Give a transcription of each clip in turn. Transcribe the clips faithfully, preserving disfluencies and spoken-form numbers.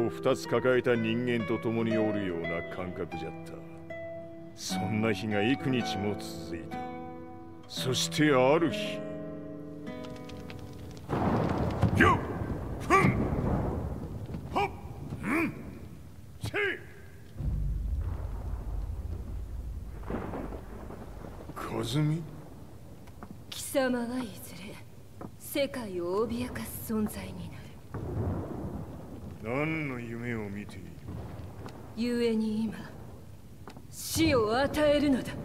二つ抱えた人間と共におるような感覚じゃった。そんな日が幾日も続いた。そしてある日、よっふんはっうんせいカズミ、 貴様はいずれ世界を脅かす存在になる。 何の夢を見ている？ 故に今死を与えるのだ。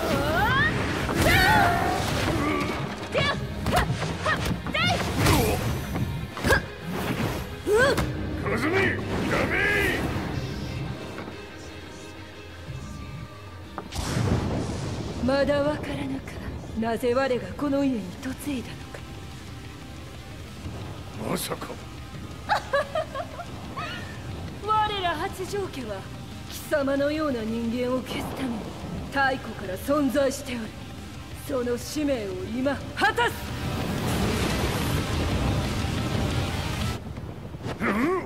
カズミ、やめ！ まだわからぬか、なぜ我がこの家に嫁いだのか。 まさか我ら八丈家は貴様のような人間を消すために太古から存在しておる。その使命を今果たす。 うん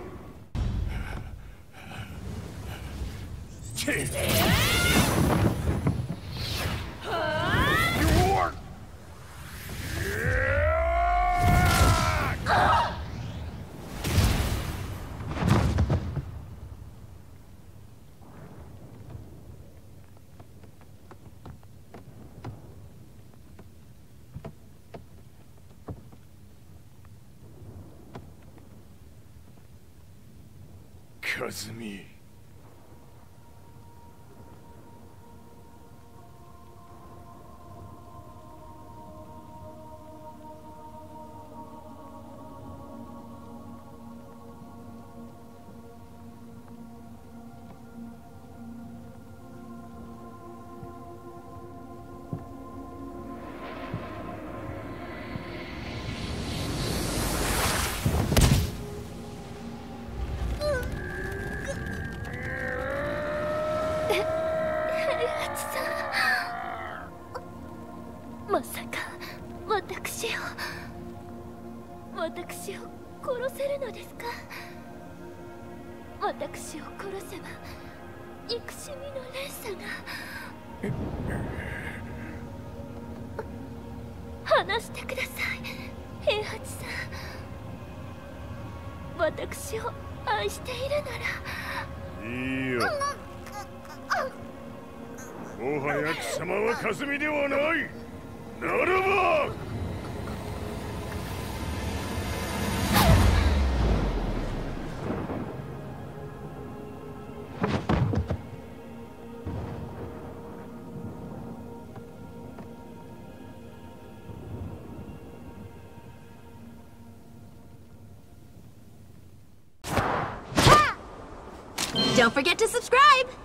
カズミ、 まさか私を私を殺せるのですか？私を殺せば憎しみの連鎖が。話してください、平八さん。私を愛しているなら。 いいよ。もはや貴様はカズミではない。ならば Don't forget to subscribe!